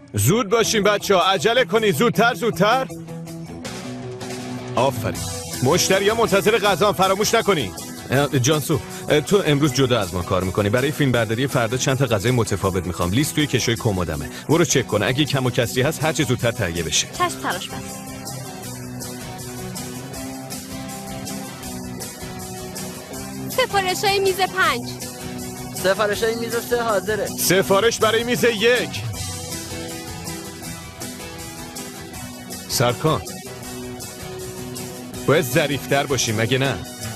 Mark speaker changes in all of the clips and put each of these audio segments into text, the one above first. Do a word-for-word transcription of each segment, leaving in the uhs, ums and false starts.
Speaker 1: زود باشین بچه ها، عجله کنید، زودتر زودتر. آفرین. مشتری ها منتظر غذا، فراموش نکنی. جانسو تو امروز جدا از ما کار میکنی. برای فیلم برداری فردا چند تا غذای متفاوت میخوام. لیست توی کشوی کمدمه. برو چک کن، اگه کم و کسری هست هر چه زودتر تهیه بشه.
Speaker 2: چشم تراش بس. سفارشای میز پنج.
Speaker 3: سفارشای میز سه حاضره.
Speaker 1: سفارش برای میز یک. سرکان باید ظریف‌تر باشی مگه نه؟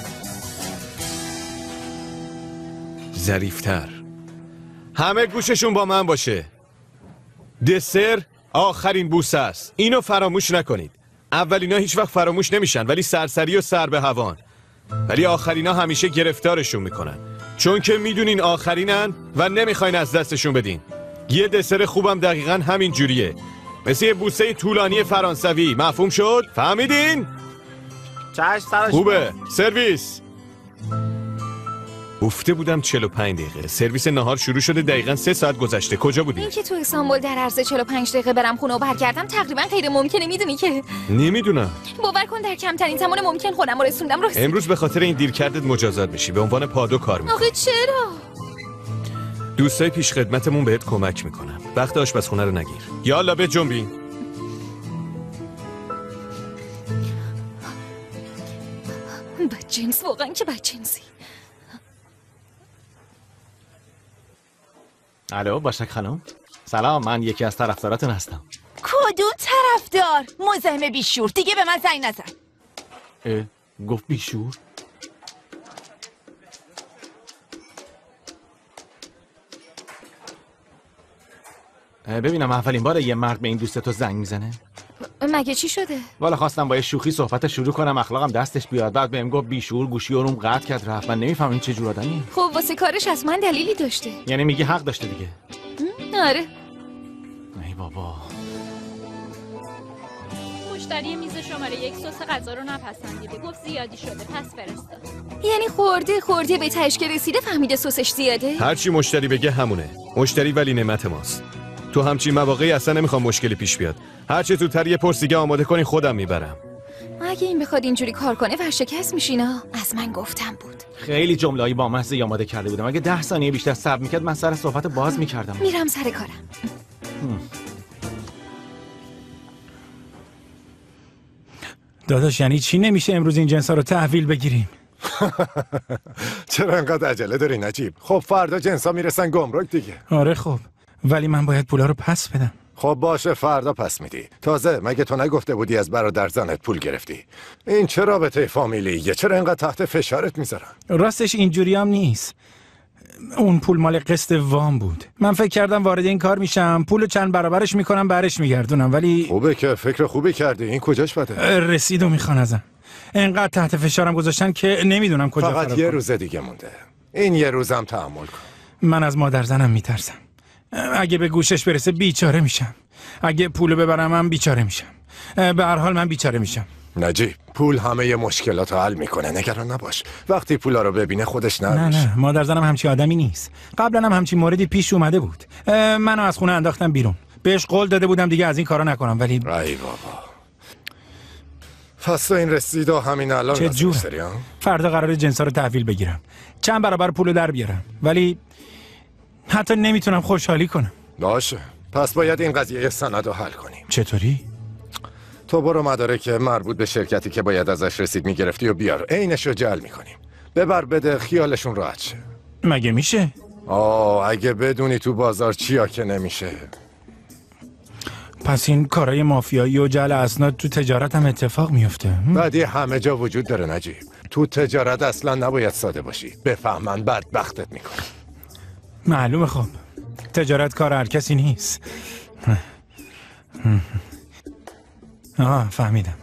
Speaker 1: ظریف‌تر. همه گوششون با من باشه. دسر آخرین بوسه است. اینو فراموش نکنید. اولینا هیچ وقت فراموش نمیشن ولی سرسری و سر به هوان. ولی آخرینا همیشه گرفتارشون میکنن. چون که میدونین آخرینن و نمیخواین از دستشون بدین. یه دسر خوبم دقیقاً همین جوریه. مثل یه بوسه طولانی فرانسوی. مفهوم شد؟ فهمیدین؟
Speaker 3: چشم سرش
Speaker 1: خوبه. سرویس. گفته بودم چهل و پنج دقیقه. سرویس نهار شروع شده دقیقاً سه ساعت گذشته. کجا بودی؟
Speaker 2: این که تو استانبول در عرض چهل و پنج دقیقه برم خونه و برگردم تقریبا غیر ممکنه. میدونی که
Speaker 1: نمیدونم.
Speaker 2: باور کن در کمترین زمان ممکن خودم رو رسوندم. رو
Speaker 1: امروز به خاطر این دیر کردت مجازات میشی. به عنوان پادو کار میکنی.
Speaker 2: آخه چرا؟
Speaker 1: دوستای پیش خدمتمون بهت کمک میکنن. وقت آشپزخونه رو نگیر. یالا به جنبین.
Speaker 2: بدجنس، واقعا که بدجنسی.
Speaker 4: الو باشک خانم. سلام، من یکی از طرفداراتون هستم.
Speaker 5: کدوم طرفدار؟ مزاحم بیشور، دیگه به من زنگ نزن.
Speaker 4: اه گفت بیشور؟ ببینم اولین باره یه مرد به این دوستتو زنگ میزنه؟
Speaker 2: مگه چی شده؟
Speaker 4: والا خواستم با یه شوخی صحبت شروع کنم، اخلاقم دستش بیاد، بعد بهم گفت بیشور، گوشی روم قطع کرد رفت. من نمیفهمم این چه جور آدمیه.
Speaker 2: خب واسه کارش از من دلیلی داشته.
Speaker 4: یعنی میگه حق داشته دیگه؟
Speaker 2: آره.
Speaker 4: ای بابا.
Speaker 6: مشتری میز شماره یک سس غذا رو نپسندیده، گفت زیادی شده پس فرستاد.
Speaker 2: یعنی خورده خورده به تهش که رسیده فهمیده سسش زیاده؟
Speaker 1: هرچی مشتری بگه همونه. مشتری ولی نعمت ماست. تو همچین مواقعی اصلا نمیخوام مشکلی پیش بیاد. هرچی زودتر یه پرس دیگه آماده کنی خودم میبرم.
Speaker 2: اگه این بخواد اینجوری کار کنه ورشکست میشینا. از من گفتم بود.
Speaker 4: خیلی جمله‌ای با مزه آماده کرده بودم. اگه ده ثانیه بیشتر صبر میکرد من سر صحبت باز میکردم.
Speaker 2: میرم سر کارم.
Speaker 7: داداش یعنی چی نمیشه امروز این جنسا رو تحویل بگیریم؟
Speaker 8: چرا انقدر عجله داری نجیب؟ خب فردا جنسا میرسن گمرک دیگه.
Speaker 7: آره خب، ولی من باید پولا رو پس بدم.
Speaker 8: خب باشه فردا پس میدی. تازه مگه تو نگفته بودی از برادر زنت پول گرفتی؟ این چه رابطه فامیلیه؟ چرا انقدر تحت فشارت میذارن؟
Speaker 7: راستش اینجوری هم نیست. اون پول مال قسط وام بود. من فکر کردم وارد این کار میشم، پولو چند برابرش میکنم برش میگردونم، ولی
Speaker 8: خوبه که فکر خوبی کردی. این کجاش بده؟
Speaker 7: رسیدو میخوان ازم. انقدر تحت فشارم گذاشتن که نمیدونم کجا فرار کنم.
Speaker 8: فقط یه روز دیگه مونده. این یه روزم تحمل کن.
Speaker 7: من از مادر زنم میترسم. اگه به گوشش برسه بیچاره میشم. اگه پولو ببرم من بیچاره میشم. به هر حال من بیچاره میشم.
Speaker 8: نجیب پول همه مشکلات رو حل میکنه، نگران نباش. وقتی پولا رو ببینه خودش نرم
Speaker 7: نه
Speaker 8: میشه.
Speaker 7: نه مادر زنم همچی آدمی نیست. قبلا هم همچی موردی پیش اومده بود. منو از خونه انداختم بیرون. بهش قول داده بودم دیگه از این کارا نکنم ولی
Speaker 8: ای بابا. پس تو این رسیدا همین الان
Speaker 7: چه جور؟ فردا قراره جنسا رو تحویل بگیرم. چند برابر پولو در بیارم. ولی حتی نمیتونم خوشحالی کنم.
Speaker 8: باشه. پس باید این قضیه سند رو حل کنیم.
Speaker 7: چطوری؟
Speaker 8: تو برو مدارک مربوط به شرکتی که باید ازش رسید میگرفتی و بیار. عینش رو جعل میکنیم. ببر بده خیالشون راحت شه.
Speaker 7: مگه میشه؟
Speaker 8: آه اگه بدونی تو بازار چیا که نمیشه.
Speaker 7: پس این کارای مافیایی و جعل اسناد تو تجارت هم اتفاق میفته.
Speaker 8: بعدی همه جا وجود داره نجیب. تو تجارت اصلا نباید ساده باشی. بفهمن بدبختت میکنه.
Speaker 7: معلومه خب. تجارت کار هر کسی نیست. آه فهمیدم.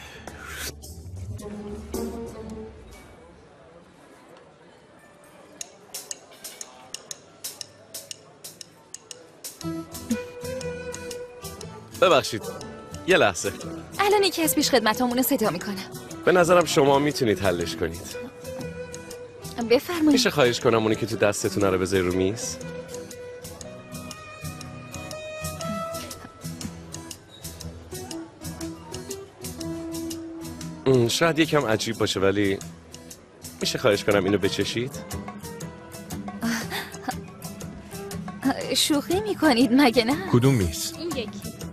Speaker 9: ببخشید یه لحظه.
Speaker 2: الان یکی از پیش خدمتامونو صدا میکنم.
Speaker 9: به نظرم شما میتونید حلش کنید.
Speaker 2: بفرمایید.
Speaker 9: میشه خواهش کنم اونی که تو دستتونه رو بذاری رو میز؟ شاید یکم عجیب باشه ولی میشه خواهش کنم اینو بچشید؟
Speaker 2: شوخی میکنید مگه نه؟
Speaker 1: کدوم میز؟
Speaker 6: این یکی.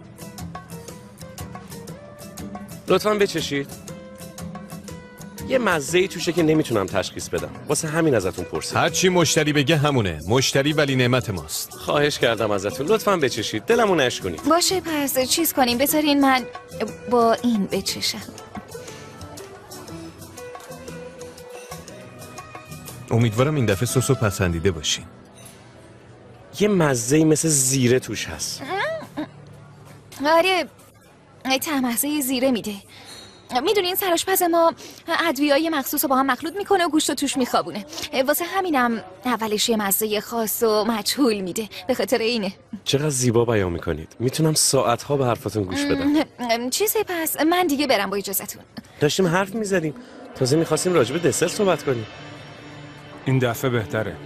Speaker 9: لطفاً بچشید. یه مزه‌ای توشه که نمیتونم تشخیص بدم. واسه همین ازتون پرسیدم.
Speaker 1: هر چی مشتری بگه همونه. مشتری ولی نعمت ماست.
Speaker 9: خواهش کردم ازتون لطفاً بچشید. دلمون نشکنید.
Speaker 2: باشه پس چیز کنیم بذارین من با این بچشم.
Speaker 1: امیدوارم این دفعه سسو پسندیده باشین.
Speaker 9: یه مزه‌ای مثل زیره توش هست.
Speaker 2: آره تمزه زیره میده. میدونین سرآشپز ما ادویه‌های مخصوص رو با هم مخلوط میکنه و گوشت رو توش میخوابونه. واسه همینم اولش یه مزه خاص و مجهول میده. به خاطر اینه.
Speaker 9: چقدر زیبا بیان میکنید. میتونم ساعتها به حرفاتون گوش بدم.
Speaker 2: چیزه پس من دیگه برم با اجازهتون.
Speaker 9: داشتیم حرف میزدیم. تازه میخواستیم راجع به دسر صحبت کنیم.
Speaker 7: این دفعه بهتره.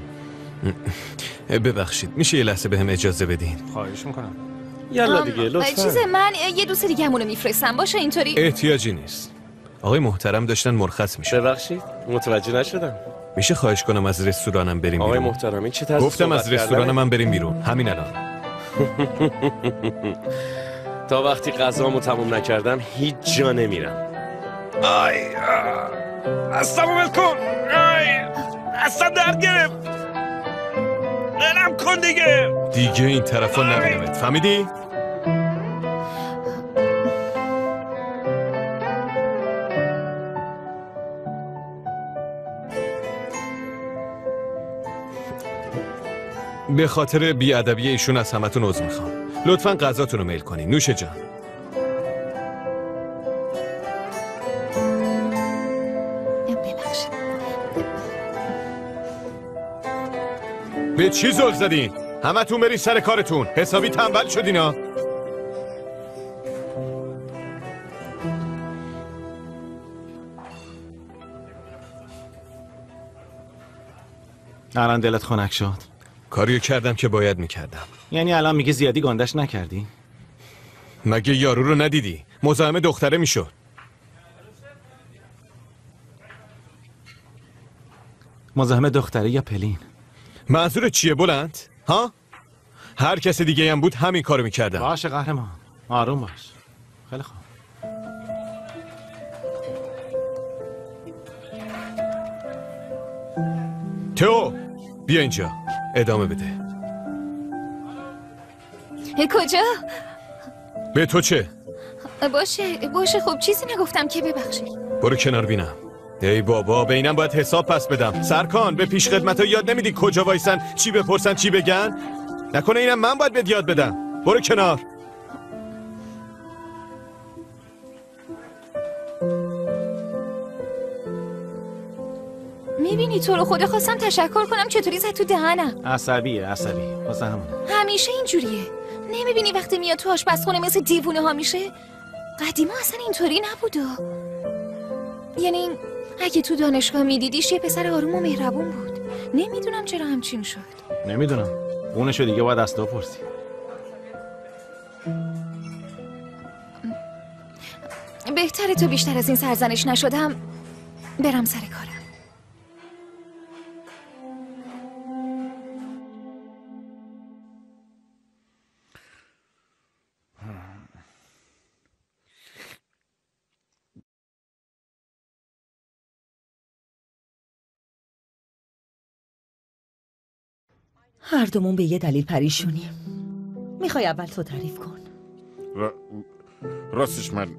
Speaker 1: ببخشید میشه یه لحظه بهم اجازه بدین؟
Speaker 7: خواهش میکنم.
Speaker 9: یالا دیگه لطفاً.
Speaker 2: چیزه من یه دوست دیگه همونو میفرستم باشه اینطوری.
Speaker 1: احتیاجی نیست. آقای محترم داشتن مرخص میشن.
Speaker 9: ببخشید متوجه نشدم.
Speaker 1: میشه خواهش کنم از رستورانم بریم بیرون؟
Speaker 9: آقای محترم این چه طرز
Speaker 1: گفتم از رستورانم هم بریم بیرون همین الان.
Speaker 9: تا وقتی غذامو تموم نکردم هیچ جا نمیرم. آی اصلا ول کن. آی اصلا درد گرفت. دلم کن دیگه.
Speaker 1: دیگه این طرفا نبینمت فهمیدی؟ به خاطر بی‌ادبی ایشون از همتون عذر میخوام. لطفاً غذاتون رو میل کنین. نوش جان.
Speaker 2: ببخشید.
Speaker 1: به چی زل زدین؟ همتون برین سر کارتون. حسابی تنبل شدینا.
Speaker 4: الان دلت خنک شد.
Speaker 1: کاریو کردم که باید میکردم.
Speaker 4: یعنی الان میگه زیادی گندش نکردی؟
Speaker 1: مگه یارو رو ندیدی؟ مزاحم دختره میشد.
Speaker 4: مزاحم دختره یا پلین؟
Speaker 1: منظورت چیه بلند؟ ها؟ هر کس دیگه هم بود همین کارو میکردم.
Speaker 4: باشه قهرمان آروم باش. خیلی خوب.
Speaker 1: تو بیا اینجا ادامه بده.
Speaker 2: کجا؟
Speaker 1: به تو چه؟
Speaker 2: باشه باشه خب چیزی نگفتم که ببخشید.
Speaker 1: برو کنار بینم. ای بابا به اینم باید حساب پس بدم. سرکان به پیش خدمت ها یاد نمیدی کجا وایسن چی بپرسن چی بگن؟ نکنه اینم من باید بهت یاد بدم. برو کنار.
Speaker 2: میبینی تو رو خدا خواستم تشکر کنم چطوری زد تو دهنم.
Speaker 4: عصبیه عصبی واسه همونه.
Speaker 2: همیشه اینجوریه. نمیبینی وقتی میاد تو آشپزخونه مثل دیوونه ها میشه؟ قدیما اصلا اینطوری نبوده. یعنی اگه تو دانشگاه میدیدیش یه پسر آروم و مهربون بود. نمیدونم چرا همچین شد.
Speaker 4: نمیدونم. اونشو دیگه باید از تو پرسی.
Speaker 2: بهتره تو بیشتر از این سرزنش نشدم برم سر کارم.
Speaker 10: هر دومون به یه دلیل پریشونیم. میخوای اول تو تعریف کن.
Speaker 11: را... راستش من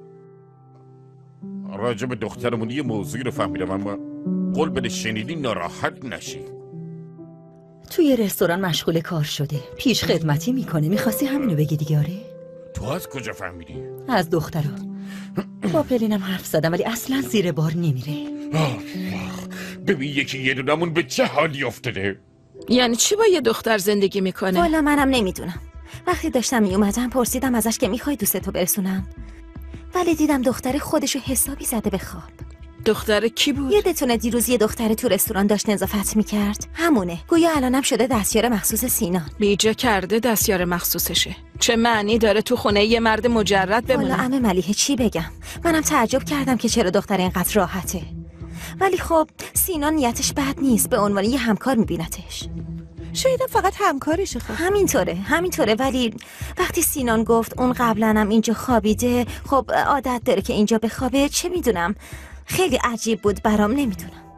Speaker 11: راجع به دخترمون یه موضوعی رو فهمیدم اما قول بده شنیدی ناراحت نشی.
Speaker 10: توی رستوران مشغول کار شده پیش خدمتی میکنه. میخواستی همینو بگی دیگه؟ آره
Speaker 11: تو از کجا فهمیدی؟
Speaker 10: از دخترا. با پلینم حرف زدم ولی اصلا زیر بار نمیره.
Speaker 11: ببین یکی یه دونمون به چه حالی افتاده.
Speaker 5: یعنی چی با یه دختر زندگی میکنه؟
Speaker 12: والا منم نمیدونم. وقتی داشتم میومدم پرسیدم ازش که میخوای دوستتو برسونم ولی دیدم دختر خودشو حسابی زده به خواب.
Speaker 13: دختر کی بود؟
Speaker 12: یادتونه دیروز یه دختر تو رستوران داشت نظافت میکرد؟ همونه. گویا الانم شده دستیار مخصوص سینان.
Speaker 13: بیجا کرده دستیار مخصوصشه. چه معنی داره تو خونه یه مرد مجرد بمونه؟
Speaker 12: والا عمه ملیحه چی بگم؟ منم تعجب کردم که چرا دختر اینقدر راحته. ولی خب سینان نیتش بد نیست، به عنوان یه همکار میبینتش.
Speaker 5: شاید فقط همکارشه. خب
Speaker 12: همینطوره همینطوره ولی وقتی سینان گفت اون قبلنم اینجا خوابیده، خب عادت داره که اینجا بخوابه، چه میدونم، خیلی عجیب بود برام، نمیدونم.